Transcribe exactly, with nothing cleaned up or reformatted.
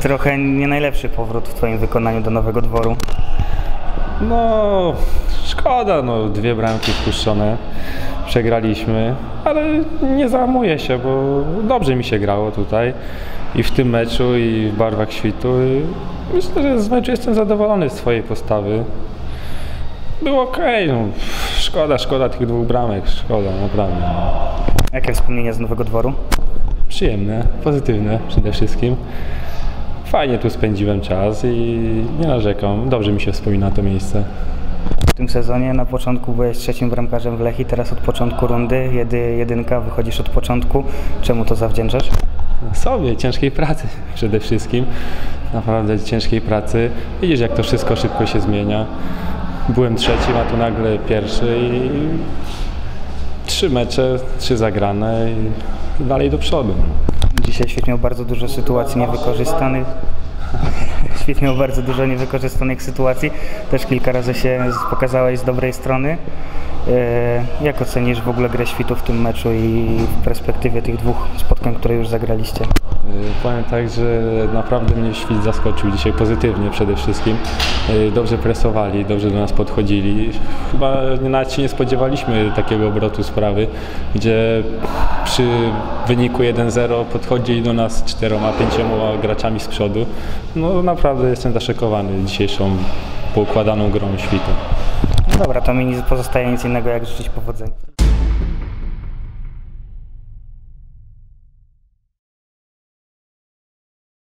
trochę nie najlepszy powrót w Twoim wykonaniu do Nowego Dworu. No, szkoda, no, dwie bramki wpuszczone, przegraliśmy, ale nie załamuję się, bo dobrze mi się grało tutaj i w tym meczu, i w barwach Świtu. I myślę, że z meczu jestem zadowolony z swojej postawy. Było okej, okay, no, szkoda, szkoda tych dwóch bramek, szkoda, naprawdę. Jakie wspomnienia z Nowego Dworu? Przyjemne, pozytywne przede wszystkim. Fajnie tu spędziłem czas i nie narzekam. Dobrze mi się wspomina to miejsce. W tym sezonie na początku byłeś trzecim bramkarzem w Lechii, teraz od początku rundy, jedy, jedynka, wychodzisz od początku. Czemu to zawdzięczasz? Sobie, ciężkiej pracy przede wszystkim. Naprawdę ciężkiej pracy. Widzisz, jak to wszystko szybko się zmienia. Byłem trzecim, a tu nagle pierwszy i trzy mecze, trzy zagrane i dalej do przodu. Dzisiaj Świt miał bardzo dużo sytuacji niewykorzystanych. Świt miał bardzo dużo niewykorzystanych sytuacji. Też kilka razy się pokazałeś z dobrej strony. Jak ocenisz w ogóle grę Świtu w tym meczu i w perspektywie tych dwóch spotkań, które już zagraliście? Powiem tak, że naprawdę mnie Świt zaskoczył dzisiaj pozytywnie przede wszystkim. Dobrze presowali, dobrze do nas podchodzili. Chyba nawet się nie spodziewaliśmy takiego obrotu sprawy, gdzie przy wyniku jeden zero podchodzili do nas czteroma, pięcioma graczami z przodu. No naprawdę jestem zaszokowany dzisiejszą poukładaną grą Świtu. No dobra, to mi nie pozostaje nic innego jak życzyć powodzenia.